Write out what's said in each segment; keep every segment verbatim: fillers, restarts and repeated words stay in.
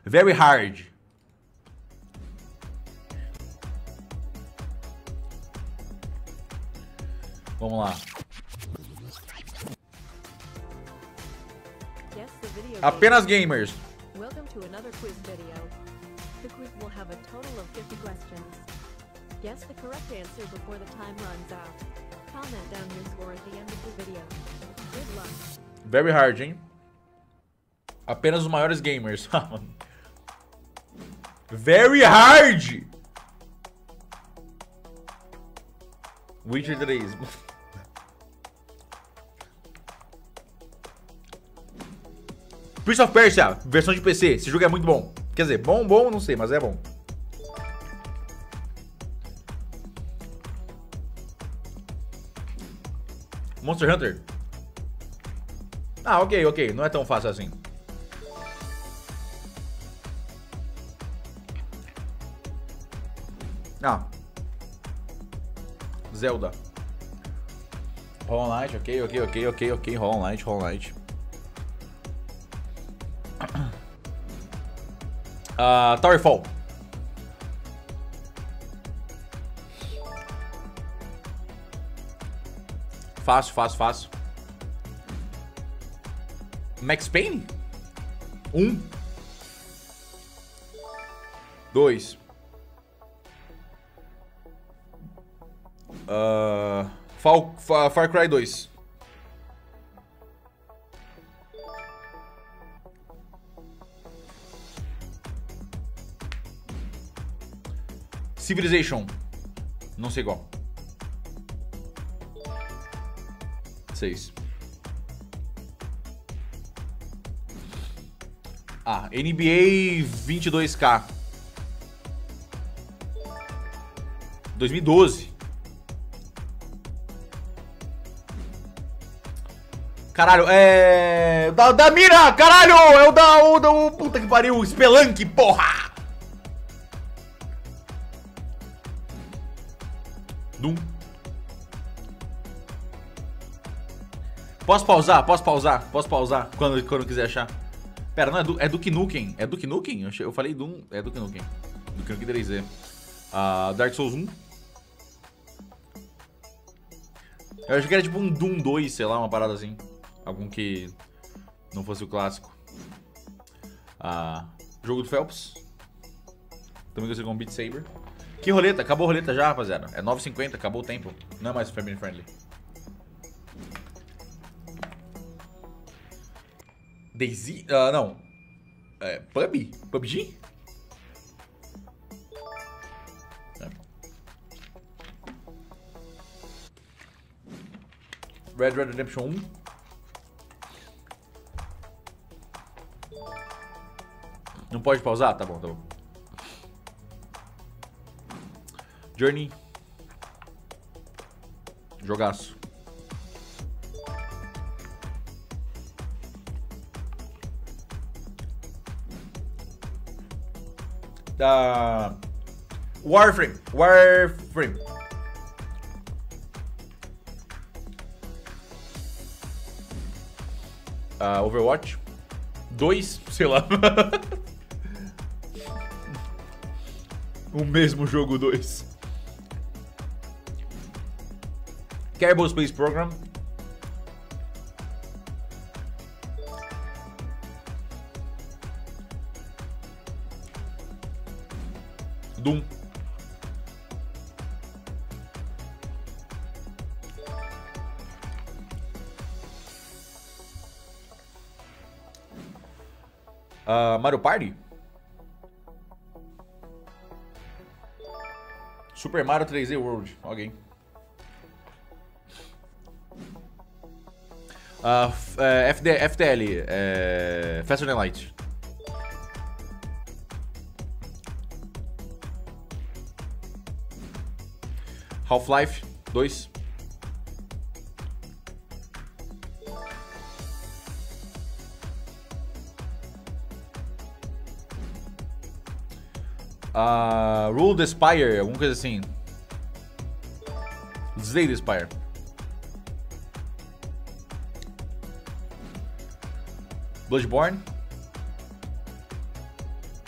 Very hard. Vamos lá. Apenas gamers. Welcome to another quiz video. The quiz will have a total of fifty questions. Guess the correct answer before the time runs out. Comment down your score at the end of the video. Good luck. Very hard, hein? Apenas os maiores gamers. Very hard! Witcher três. Prince of Persia, versão de P C. Esse jogo é muito bom. Quer dizer, bom, bom, não sei, mas é bom. Monster Hunter. Ah, ok, ok. Não é tão fácil assim. Ah. Zelda. Hollow Knight, ok, ok, ok, ok, ok. Hollow Knight, Hollow Knight. Uh, Towerfall. Fácil, fácil, fácil. Max Payne? Um. Dois. Uh, Far, Far, Far Cry dois. Civilization. Não sei qual. Seis. Ah, N B A vinte e dois K. dois mil e doze. Caralho, é... Da, da mira, caralho! É o da... O da o, puta que pariu, Spelunk, porra! Doom. Posso pausar? Posso pausar? Posso pausar quando, quando quiser achar. Pera, não é, du, é Duke Nukem. É Duke Nukem? Eu, eu falei Doom. É Duke Nukem. Duke Nukem três D. Uh, Dark Souls um. Eu achei que era tipo um Doom dois, sei lá, uma parada assim. Algum que não fosse o clássico. Uh, jogo do Phelps. Também gostei com Beat Saber. Que roleta? Acabou a roleta já, rapaziada. É nove e cinquenta, acabou o tempo. Não é mais family friendly. Daisy? Uh, não. É, Pub? P U B G? É. Red Red Redemption um. Não pode pausar? Tá bom, tá bom. Journey. Jogaço. Da Warframe. Warframe. Uh, Overwatch. Dois, sei lá. O mesmo jogo dois. Kerbal Space Program. Doom. Uh, Mario Party. Super Mario três D World. Alguém. Uh, uh, F D, F T L. Uh, Faster Than Light. Half-Life dois. Uh, Rule the Spire, alguma coisa assim. Slay the Spire. Bloodborne.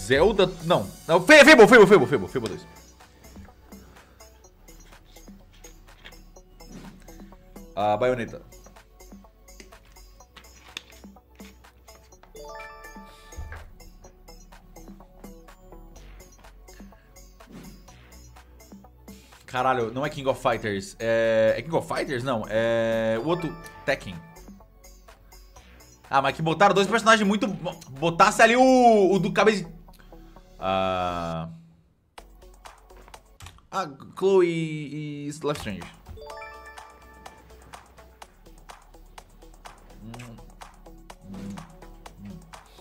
Zelda... Não. Não. Fable, Fable, Fable, Fable. Fable dois. A Bayonetta. Caralho, não é King of Fighters. É, é King of Fighters? Não, é o outro, Tekken. Ah, mas que botaram dois personagens muito... Botasse ali o, o do cabeça... Ah... Ah, Chloe e Life Strange. Hum, hum, hum.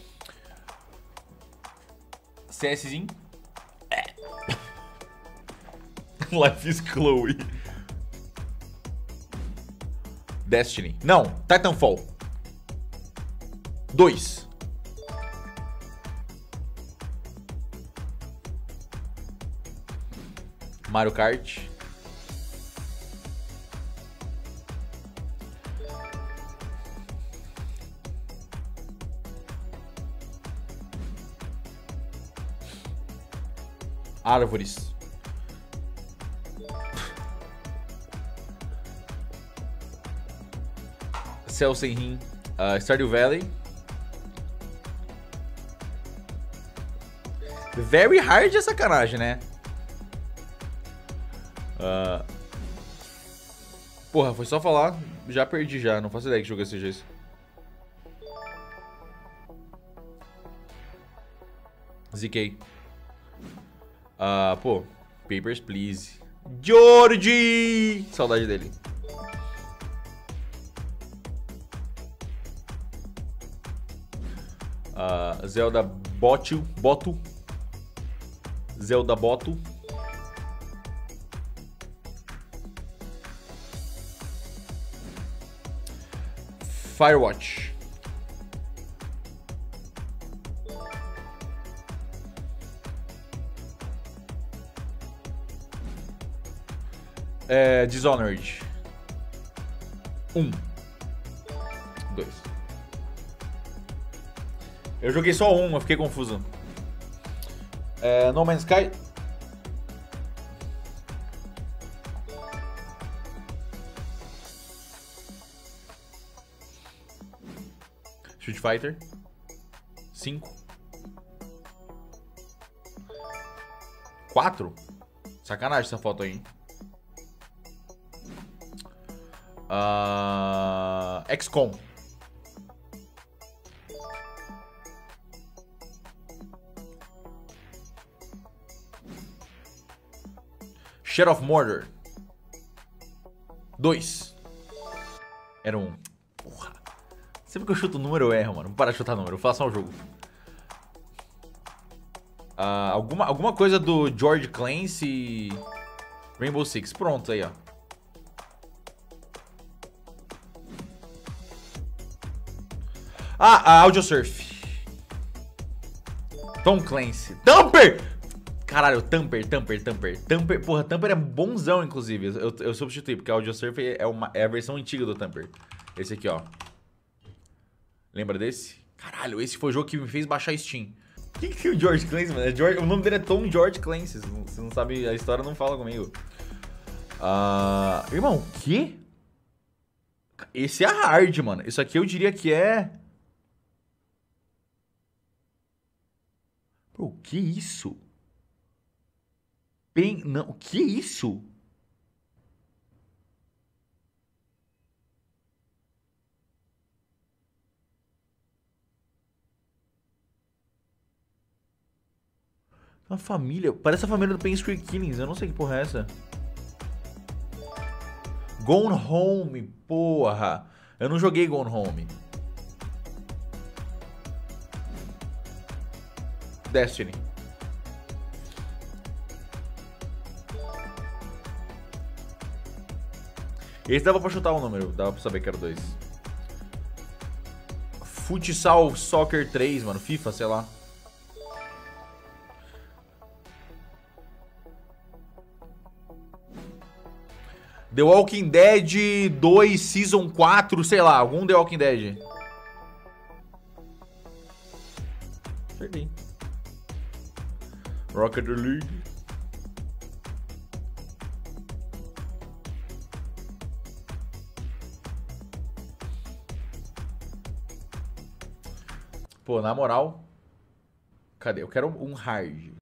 CSzinho. É. Life is Chloe. Destiny. Não, Titanfall. Dois. Mario Kart. Árvores. Céu sem rim. Uh, Stardew Valley. Very hard é sacanagem, né? Uh... Porra, foi só falar. Já perdi já. Não faço ideia que jogo seja esse. Z K. Uh, pô. Papers, Please. Georgie! Saudade dele. Uh, Zelda Botu. Botu. Zelda Boto. Firewatch. É, Dishonored. Um. Dois. Eu joguei só um, eu fiquei confuso. É, No Man's Sky. Street Fighter. Cinco. Quatro? Sacanagem essa foto aí, hein? Uh, X COM. Shadow of Mordor. Dois. Era um. Porra. Sempre que eu chuto o número eu erro, mano. Não para de chutar número, eu faço só o jogo. Uh, alguma, alguma coisa do George Clancy. Rainbow Six. Pronto, aí, ó. Ah, a Audiosurf. Tom Clancy. Tamper! Caralho, Tamper, Tamper, Tamper. Tamper, porra, Tamper é bonzão, inclusive. Eu, eu substituí, porque a Audiosurf é, uma, é a versão antiga do Tamper. Esse aqui, ó. Lembra desse? Caralho, esse foi o jogo que me fez baixar Steam. O que que é o George Clancy, mano? É George, o nome dele é Tom George Clancy. Se você não sabe a história, não fala comigo. Uh, irmão, o quê? Esse é hard, mano. Isso aqui eu diria que é... Pô, o que isso? Pen... Não, o que isso? Uma família. Parece a família do Pen Street Killings. Eu não sei que porra é essa. Gone Home, porra. Eu não joguei Gone Home. Destiny. Esse dava pra chutar um número. Dava pra saber que era dois. Futsal Soccer três, mano. FIFA, sei lá. The Walking Dead dois, Season quatro, sei lá, algum The Walking Dead. Perdi. Rocket League. Pô, na moral. Cadê? Eu quero um hard.